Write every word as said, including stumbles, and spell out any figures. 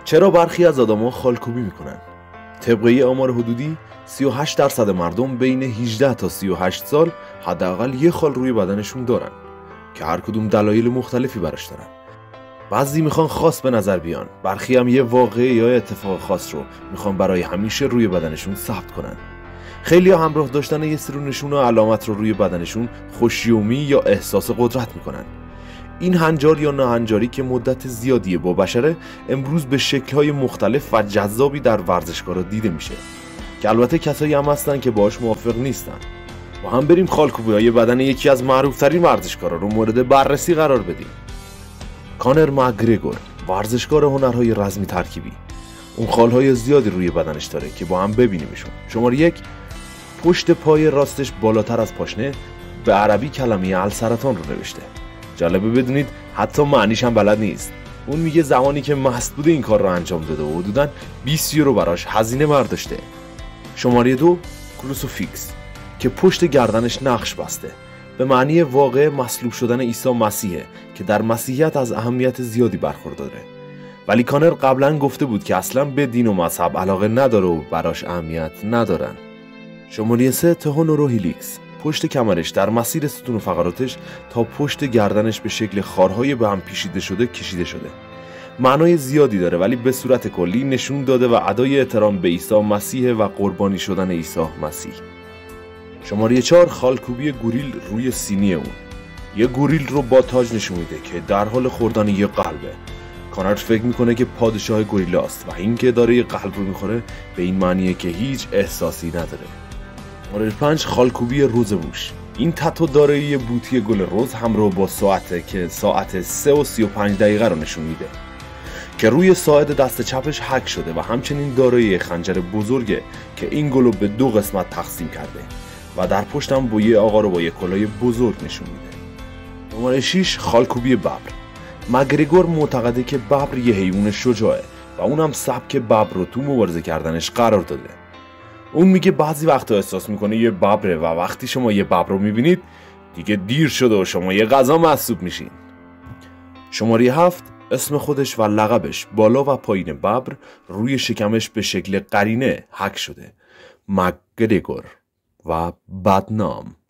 چرا برخی از آدما خالکوبی میکنن؟ طبق یه آمار حدودی سی و هشت درصد مردم بین هجده تا سی و هشت سال حداقل یه خال روی بدنشون دارن که هر کدوم دلایل مختلفی براش دارن. بعضی میخوان خاص به نظر بیان، برخی هم یه واقعه یا اتفاق خاص رو میخوان برای همیشه روی بدنشون ثبت کنن. خیلی ها همراه داشتن یه سری نشونه و علامت رو روی بدنشون خوشیومی یا احساس قدرت میکنن. این هنجار یا ناهنجاری که مدت زیادیه با بشره، امروز به شکل‌های مختلف و جذابی در ورزشگاه‌ها دیده میشه که البته کسایی هم هستن که باهاش موافق نیستن. با هم بریم خالکوبی‌های بدن یکی از معروف‌ترین ورزشکارا رو مورد بررسی قرار بدیم. کانر مک‌گرگور، ورزشکار هنرهای رزمی ترکیبی. اون خالهای زیادی روی بدنش داره که با هم ببینیمشون. شماره یک، پشت پای راستش بالاتر از پاشنه، به عربی کلمه السرطان رو نوشته. جالبه بدونید حتی معنیش هم بلد نیست. اون میگه زمانی که مست بوده این کار رو انجام داده و حدوداً بیست یورو براش هزینه برداشته. شماره دو، کروسیفیکس، که پشت گردنش نقش بسته. به معنی واقع مصلوب شدن عیسی مسیحه که در مسیحیت از اهمیت زیادی برخورداره. ولی کانر قبلا گفته بود که اصلا به دین و مذهب علاقه نداره و براش اهمیت ندارن. شماره سه، تهونورو هیلیکس، پشت کمرش در مسیر ستون و فقراتش تا پشت گردنش به شکل خارهای به هم پیچیده شده کشیده شده. معنای زیادی داره ولی به صورت کلی نشون داده و ادای احترام به عیسی مسیح و قربانی شدن عیسی مسیح. شماره چهار، خالکوبی گوریل روی سینی اون. یه گوریل رو با تاج نشون میده که در حال خوردن یه قلبه. کانر فکر میکنه که پادشاه گوریلاست و اینکه داره یه قلب رو میخوره به این معنیه که هیچ احساسی نداره. شماره پنج، خالکوبی روز موش. این تتو داره یه بوتی گل رز همراه با ساعته که ساعت سه و سی و پنج دقیقه رو نشون میده که روی ساعد دست چپش حک شده و همچنین داره یه خنجر بزرگه که این گل رو به دو قسمت تقسیم کرده و در پشتم با یه آقا رو با یه کلاه بزرگ نشون میده. شماره شش، خالکوبی ببر. مک‌گرگور معتقده که ببر یه حیوان شجاعه و اونم سبک ببر رو تو مبارزه کردنش قرار داده. اون میگه بعضی وقتا احساس میکنه یه ببره و وقتی شما یه ببر رو میبینید دیگه دیر شده و شما یه غذا محسوب میشین. شماره هفت، اسم خودش و لقبش بالا و پایین ببر روی شکمش به شکل قرینه حک شده. مک‌گرگور و بدنام.